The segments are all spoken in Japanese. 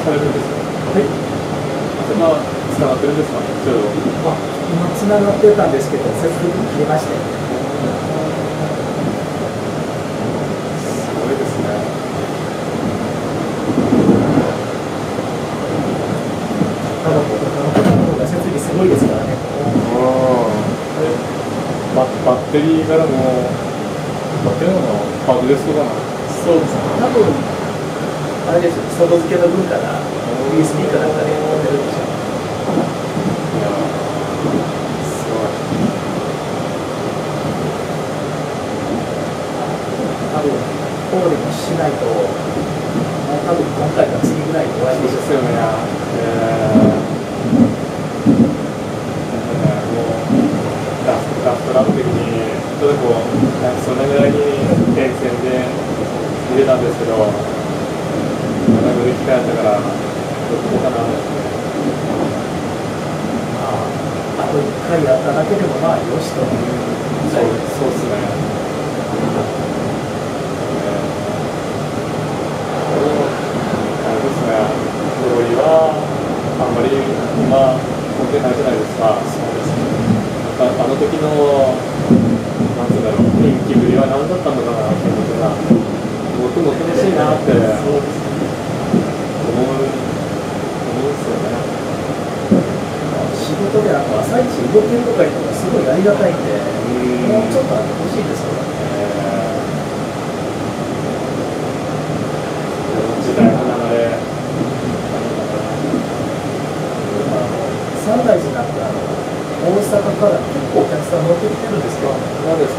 されるんですか？ はい。 それがつながってるんですかね、ちょうど。 今つながってたんですけど、接続切れまして。 すごいですね。 ただ、他の方の方が設備すごいですからね。 バッテリーからも、バッテリーのハードディスクかな。 そうですね。多分、あれですよ、外付けの分から USB かなんかで持ってるんでしょう。 いやすごい。 多分、こうでもしないと、もう多分今回か次ぐらいに終わりでしょう。 ですよね。ラストランの時に、ちょっとこう、そのぐらいに点線で見れたんですけど、だいぶ機会あったから、どこかな。 あと1回やっただけでもまあよしというぐらい。 そうですね。あれですね、同意はあんまり今持ってないじゃないですか。そうですね。あの時の、なんていうんだろう、人気ぶりは何だったのかなって思ってた。僕も楽しいなって思うんですよね。 仕事で朝一動けるとかいうのがすごいありがたいんで、もうちょっとあってほしいですよね。 時代の流れ、 サンライズなんか大阪から結構お客さん乗ってきてるんですけど、 何ですか？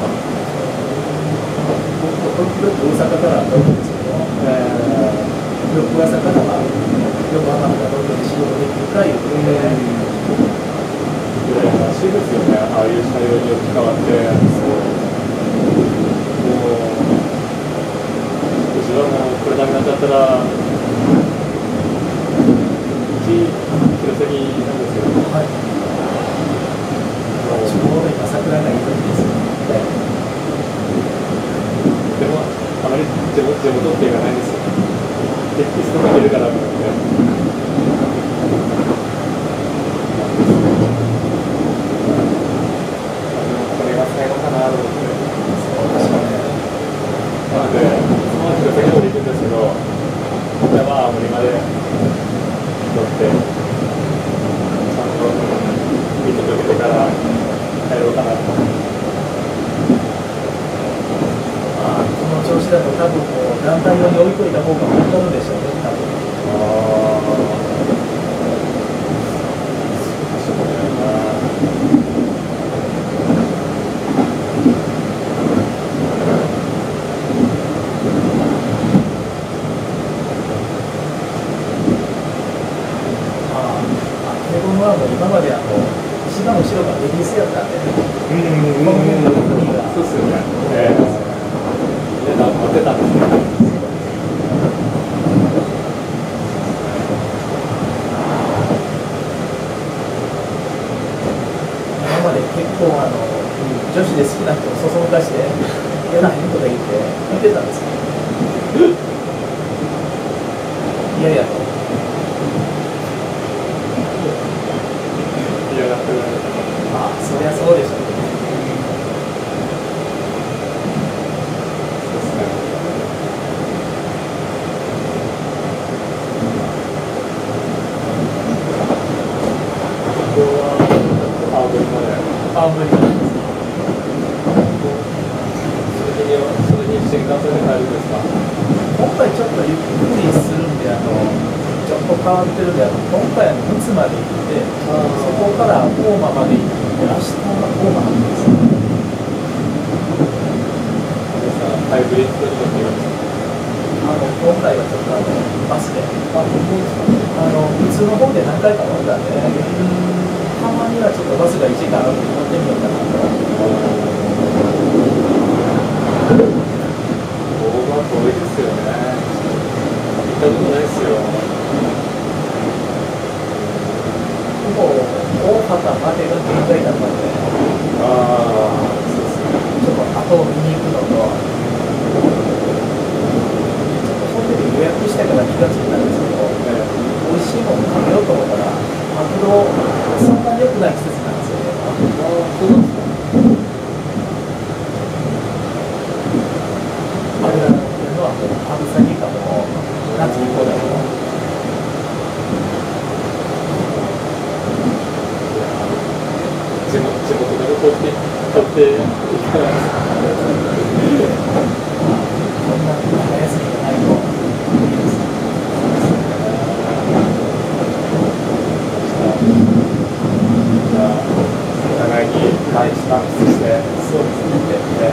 僕も時々大阪から乗るんですけど、翌朝からは横浜とか東京で仕事できるかいうことで、 羨ましいですよね、ああいう車両に置き換わって。うちはもうこれダメになっちゃったら、うち、弘前なんですよ。 はい、ちょうど今、桜がいい時ですよね。 でも、あまり地元っていうかないんですよ。いつとかいるからと思って。これが最後かなと思って。なので、その弘前まで行くんですけど、じゃあ青森まで乗って、ちゃんと見届けてから帰ろうかなと。 この調子だと多分もう団体用に置いといた方が本当のでしょうね、多分。今まで一番後ろがレディースやったんで、この辺の国が。 そうですよね。乗ってたんですね。 今まで結構女子で好きな人をそそのかして「えらへん」とか言って見てたんですけど、いやいやと。そりゃそうでしょう。 青森なんです。それに新幹線で帰るんですか？ 今回ちょっとゆっくりするんで、ちょっと変わってるんで、今回陸奥まで行って、そこから大間まで行って、明日大間なんですよ。 ハイブリッドに乗っています。 今回はちょっとバスで、普通の方で何回か乗ったんで、たまにはちょっとバスが1時間あるんで乗ってみようかなと。 大間遠いですよね。行ったことないですよ。 もう大阪までが限界だったんで、 そうですね。 ちょっと後を見に行くのと、ちょっとホテル予約してから2月になるんですけど、 そんなに良くない季節なんですよね。 そうなんですか。 油っていうのはもう春先かもう夏以降だと。 地元で取っていかないですか。 そんな早休みがないといいですね。 じゃあお互いに満喫して、 そうですね。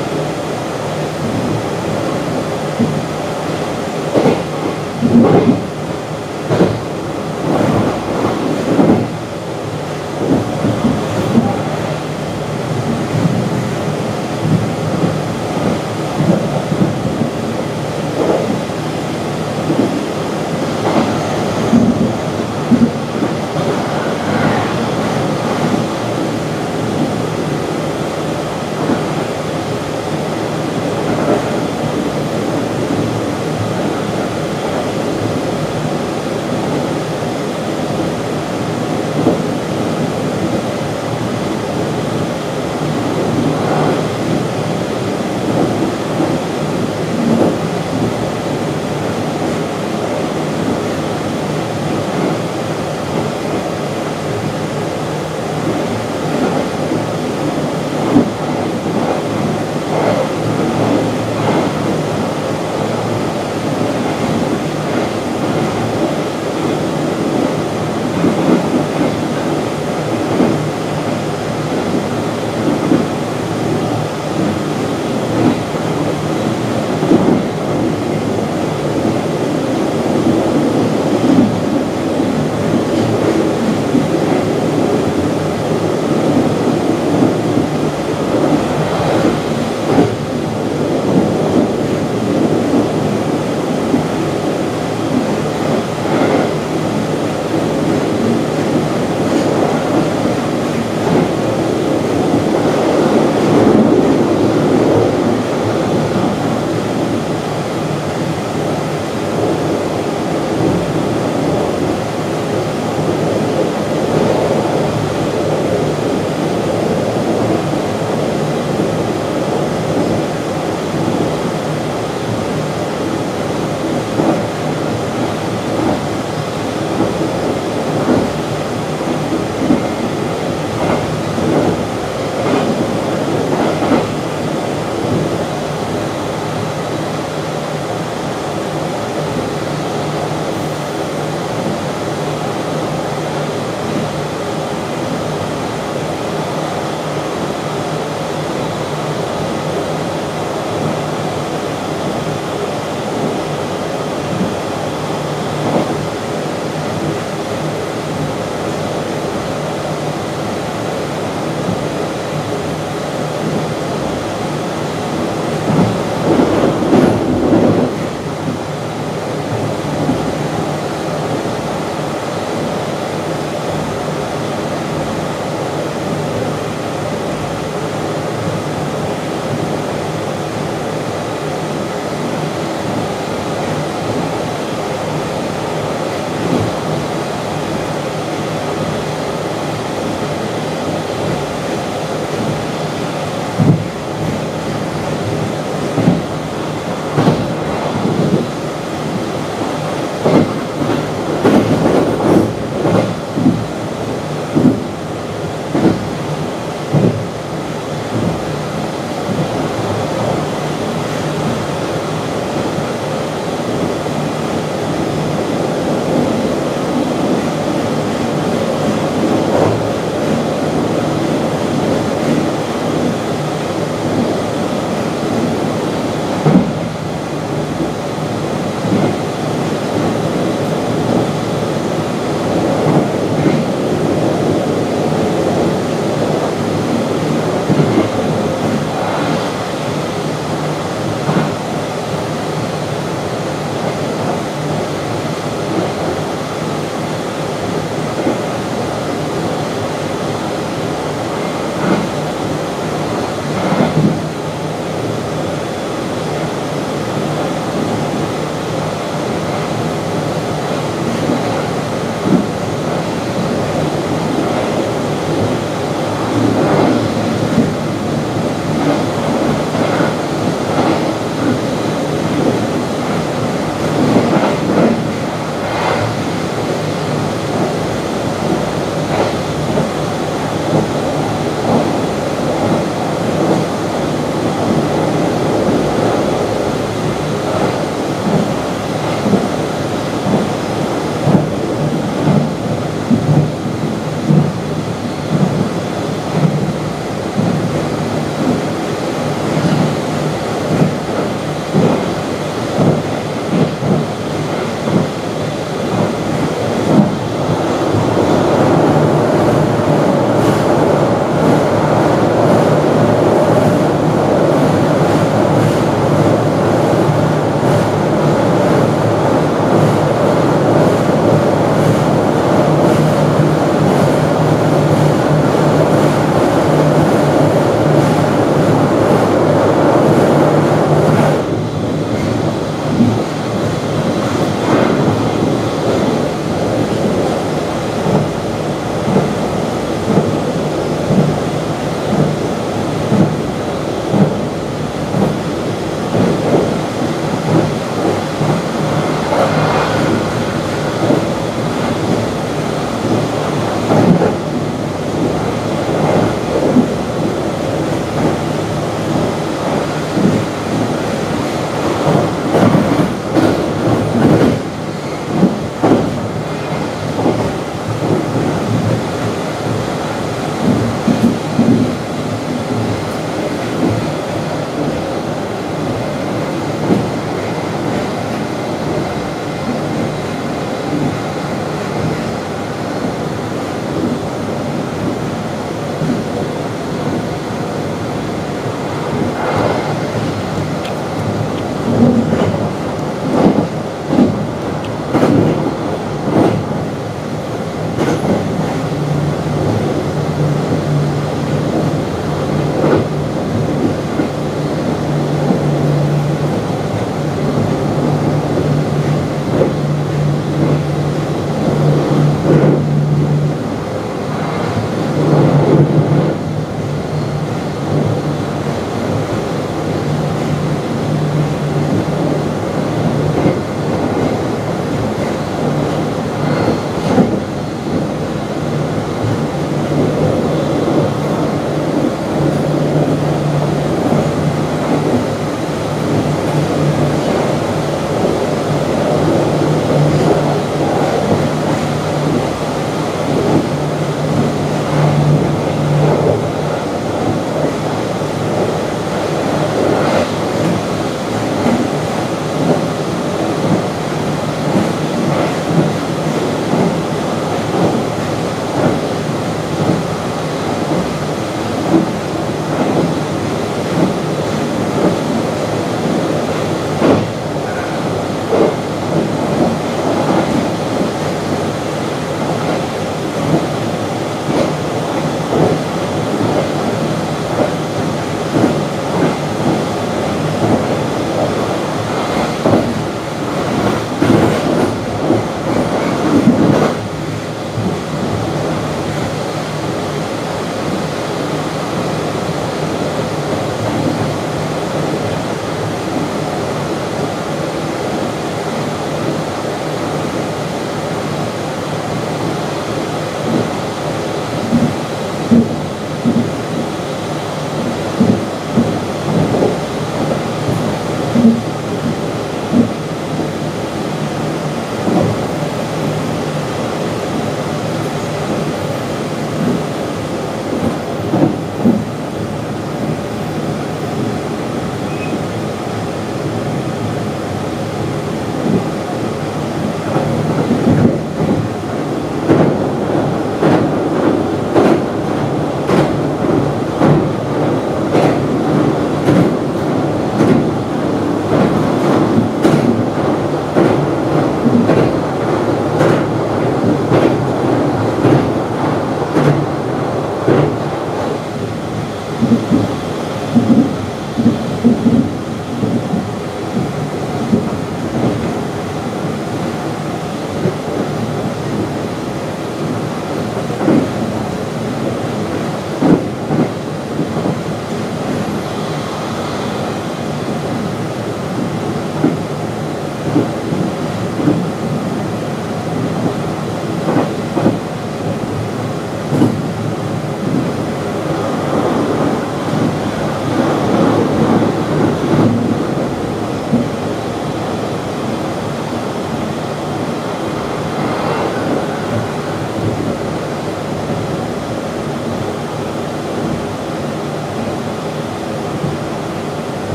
はい。